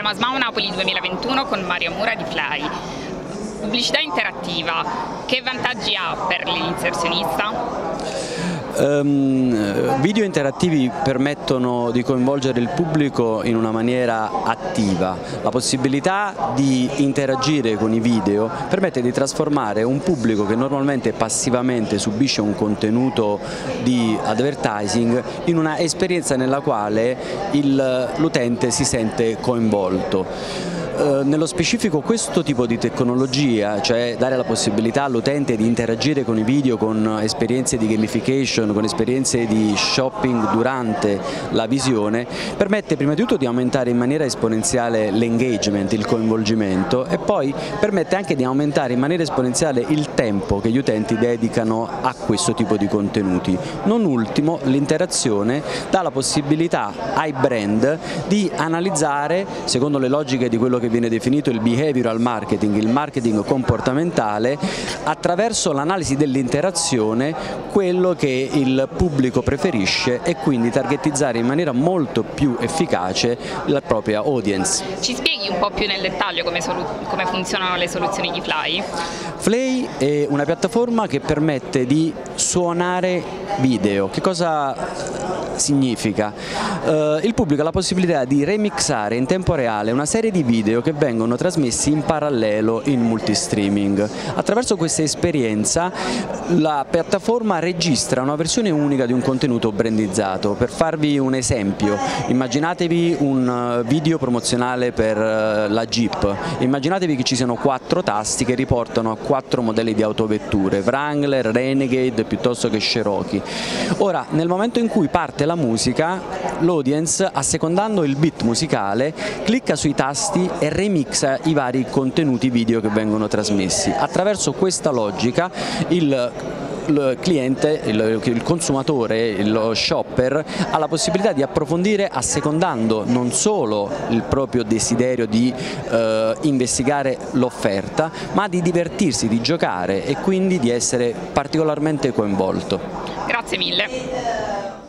Siamo a SMAU Napoli 2021 con Mario Mura di Fly. Pubblicità interattiva, che vantaggi ha per l'inserzionista? Video interattivi permettono di coinvolgere il pubblico in una maniera attiva. La possibilità di interagire con i video permette di trasformare un pubblico che normalmente passivamente subisce un contenuto di advertising in una esperienza nella quale l'utente si sente coinvolto. Nello specifico questo tipo di tecnologia, cioè dare la possibilità all'utente di interagire con i video con esperienze di gamification, con esperienze di shopping durante la visione, permette prima di tutto di aumentare in maniera esponenziale l'engagement, il coinvolgimento, e poi permette anche di aumentare in maniera esponenziale il tempo che gli utenti dedicano a questo tipo di contenuti. Non ultimo, l'interazione dà la possibilità ai brand di analizzare, secondo le logiche di quello che viene definito il behavioral marketing, il marketing comportamentale, attraverso l'analisi dell'interazione quello che il pubblico preferisce e quindi targetizzare in maniera molto più efficace la propria audience. Ci spieghi un po' più nel dettaglio come funzionano le soluzioni di Fly? Fly è una piattaforma che permette di suonare video. Che cosa significa? Il pubblico ha la possibilità di remixare in tempo reale una serie di video che vengono trasmessi in parallelo in multistreaming. Attraverso questa esperienza la piattaforma registra una versione unica di un contenuto brandizzato. Per farvi un esempio, immaginatevi un video promozionale per la Jeep, immaginatevi che ci siano 4 tasti che riportano a 4 modelli di autovetture, Wrangler, Renegade piuttosto che Cherokee. Ora, nel momento in cui parte la musica, l'audience, assecondando il beat musicale, clicca sui tasti e remixa i vari contenuti video che vengono trasmessi. Attraverso questa logica il cliente, il consumatore, lo shopper ha la possibilità di approfondire assecondando non solo il proprio desiderio di investigare l'offerta, ma di divertirsi, di giocare e quindi di essere particolarmente coinvolto. Grazie mille.